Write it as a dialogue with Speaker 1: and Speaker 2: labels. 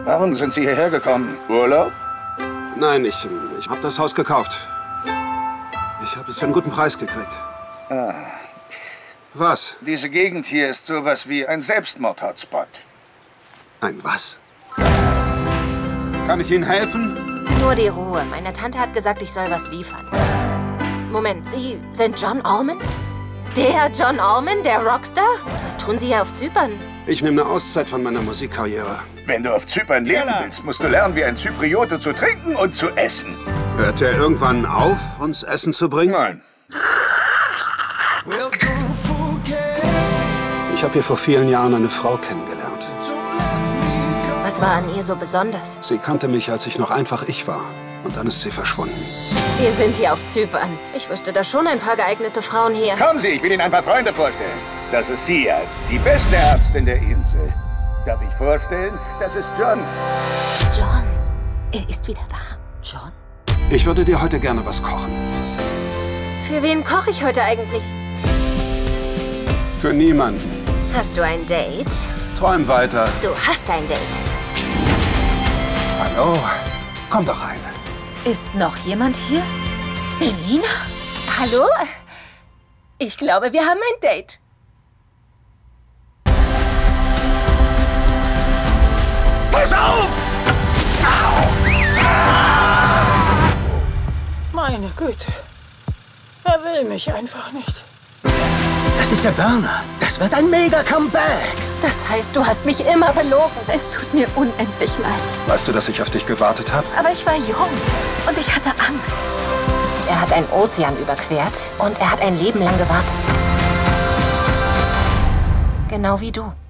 Speaker 1: Warum sind Sie hierher gekommen? Urlaub?
Speaker 2: Nein, ich habe das Haus gekauft. Ich habe es für einen guten Preis gekriegt.
Speaker 1: Ah.
Speaker 2: Was?
Speaker 1: Diese Gegend hier ist sowas wie ein Selbstmord-Hotspot.
Speaker 2: Ein was? Kann ich Ihnen helfen?
Speaker 3: Nur die Ruhe. Meine Tante hat gesagt, ich soll was liefern. Moment, Sie sind John Allman? Der John Allman, der Rockstar? Was tun Sie hier auf Zypern?
Speaker 2: Ich nehme eine Auszeit von meiner Musikkarriere.
Speaker 1: Wenn du auf Zypern leben willst, musst du lernen, wie ein Zypriote zu trinken und zu essen.
Speaker 2: Hört er irgendwann auf, uns Essen zu bringen?
Speaker 1: Nein.
Speaker 2: Ich habe hier vor vielen Jahren eine Frau kennengelernt.
Speaker 3: Was war an ihr so besonders?
Speaker 2: Sie kannte mich, als ich noch einfach ich war. Und dann ist sie verschwunden.
Speaker 3: Wir sind hier auf Zypern. Ich wüsste da schon ein paar geeignete Frauen hier.
Speaker 1: Kommen Sie, ich will Ihnen ein paar Freunde vorstellen. Das ist Sia, die beste Ärztin der Insel. Darf ich vorstellen? Das ist John.
Speaker 3: John, er ist wieder da. John?
Speaker 2: Ich würde dir heute gerne was kochen.
Speaker 3: Für wen koche ich heute eigentlich?
Speaker 2: Für niemanden.
Speaker 3: Hast du ein Date?
Speaker 2: Träum weiter.
Speaker 3: Du hast ein Date.
Speaker 2: Hallo? Komm doch rein.
Speaker 4: Ist noch jemand hier? Melina? Hallo? Ich glaube, wir haben ein Date.
Speaker 1: Pass auf!
Speaker 5: Meine Güte. Er will mich einfach nicht.
Speaker 6: Das ist der Burner. Das wird ein Mega-Comeback.
Speaker 3: Das heißt, du hast mich immer belogen.
Speaker 4: Es tut mir unendlich leid.
Speaker 2: Weißt du, dass ich auf dich gewartet habe?
Speaker 4: Aber ich war jung und ich hatte Angst.
Speaker 3: Er hat einen Ozean überquert und er hat ein Leben lang gewartet. Genau wie du.